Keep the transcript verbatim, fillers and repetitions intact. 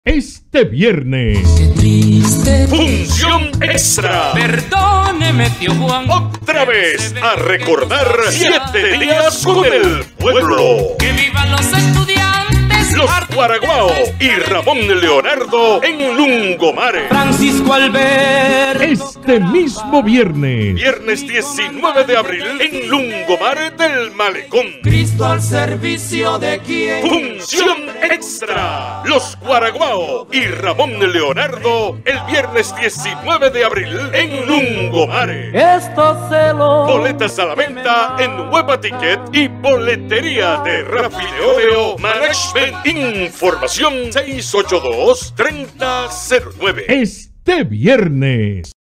Este viernes, Qué triste. Función extra. Perdóneme, tío Juan. Otra vez a recordar siete días con el pueblo. Que vivan los estudiantes. Los Guaraguao y Ramón Leonardo en Lungomare. Francisco Albert. este mismo viernes, Viernes diecinueve de abril en Lungomare del Malecón. Cristo al servicio de quien. Función extra. Los Guaraguao y Ramón Leonardo el viernes diecinueve de abril en Lungomare. Estos celos. Boletas a la venta en Nueva Ticket y boletería de Rafi Leoreo Management. Información seis ocho dos, tres cero cero nueve. este viernes.